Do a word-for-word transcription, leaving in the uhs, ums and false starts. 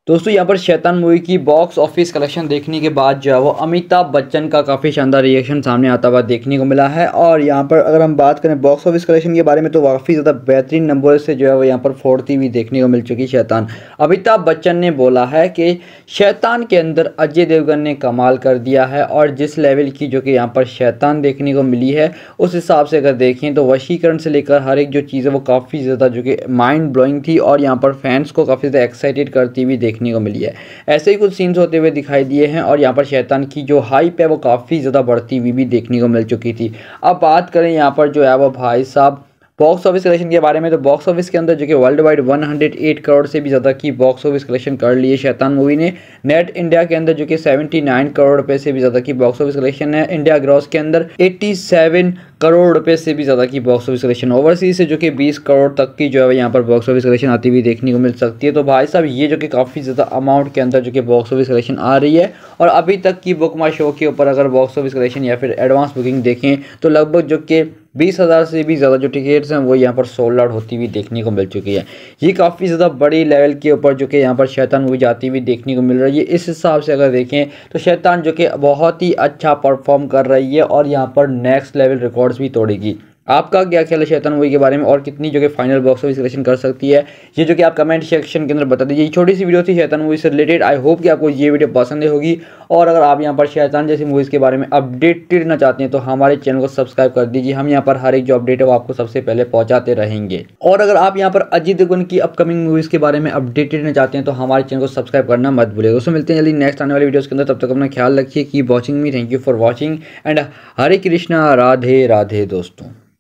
दोस्तों यहाँ पर शैतान मूवी की बॉक्स ऑफिस कलेक्शन देखने के बाद जो है वो अमिताभ बच्चन का काफ़ी शानदार रिएक्शन सामने आता हुआ देखने को मिला है। और यहाँ पर अगर हम बात करें बॉक्स ऑफिस कलेक्शन के बारे में तो काफ़ी ज़्यादा बेहतरीन नंबर से जो है वो यहाँ पर फोड़ती हुई देखने को मिल चुकी शैतान। अमिताभ बच्चन ने बोला है कि शैतान के अंदर अजय देवगन ने कमाल कर दिया है और जिस लेवल की जो कि यहाँ पर शैतान देखने को मिली है उस हिसाब से अगर देखें तो वशीकरण से लेकर हर एक जो चीज़ है वो काफ़ी ज़्यादा जो कि माइंड ब्लोइंग थी और यहाँ पर फैंस को काफ़ी ज़्यादा एक्साइटेड करती हुई देखने को मिली है। ऐसे ही कुछ सीन्स होते हुए दिखाई दिए हैं और यहाँ पर शैतान की जो हाइप है वो काफ़ी ज़्यादा बढ़ती हुई भी देखने को मिल चुकी थी। अब बात करें यहाँ पर जो है वो भाई साहब बॉक्स ऑफिस कलेक्शन के बारे में तो बॉक्स ऑफिस के अंदर जो कि वर्ल्ड वाइड एक सौ आठ करोड़ से भी ज़्यादा की बॉक्स ऑफिस कलेक्शन कर ली है शैतान मूवी ने। नेट इंडिया के अंदर जो कि उन्यासी करोड़ रुपए से भी ज़्यादा की बॉक्स ऑफिस कलेक्शन है। इंडिया ग्रॉस के अंदर सत्तासी करोड़ रुपए से भी ज़्यादा की बॉक्स ऑफिस कलेक्शन। ओवरसीज से जो कि बीस करोड़ तक की जो है यहाँ पर बॉक्स ऑफिस कलेक्शन आती हुई देखने को मिल सकती है। तो भाई साहब ये जो कि काफ़ी ज़्यादा अमाउंट के अंदर जो कि बॉक्स ऑफिस कलेक्शन आ रही है और अभी तक की बुक माई शो के ऊपर अगर बॉक्स ऑफिस कलेक्शन या फिर एडवांस बुकिंग देखें तो लगभग जो कि बीस हज़ार से भी ज़्यादा जो टिकट्स हैं वो यहाँ पर सोल्ड आउट होती हुई देखने को मिल चुकी है। ये काफ़ी ज़्यादा बड़ी लेवल के ऊपर जो कि यहाँ पर शैतान मूवी जाती हुई देखने को मिल रही है। इस हिसाब से अगर देखें तो शैतान जो कि बहुत ही अच्छा परफॉर्म कर रही है और यहाँ पर नेक्स्ट लेवल रिकॉर्ड्स भी तोड़ेगी। आपका क्या ख्याल है शैतान मूवी के बारे में और कितनी जो कि फाइनल बॉक्स ऑफिस कलेक्शन कर सकती है ये जो कि आप कमेंट सेक्शन के अंदर बता दीजिए। छोटी सी वीडियो थी शैतान मूवी से रिलेटेड। आई होप कि आपको ये वीडियो पसंद होगी और अगर आप यहाँ पर शैतान जैसी मूवीज़ के बारे में अपडेटेड रहना चाहते हैं तो हमारे चैनल को सब्सक्राइब कर दीजिए। हम यहाँ पर हर एक जो अपडेट है वो आपको सबसे पहले पहुँचाते रहेंगे। और अगर आप यहाँ पर अजय देवगन की अपकमिंग मूवीज़ के बारे में अपडेटेड रहना चाहते हैं तो हमारे चैनल को सब्सक्राइब करना मत भूलिएगा। दोस्तों मिलते हैं जल्दी नेक्स्ट आने वाली वीडियोज़ के अंदर। तब तक अपना ख्याल रखिए। Keep watching me. Thank you for watching and Hare Krishna. Radhe Radhe दोस्तों।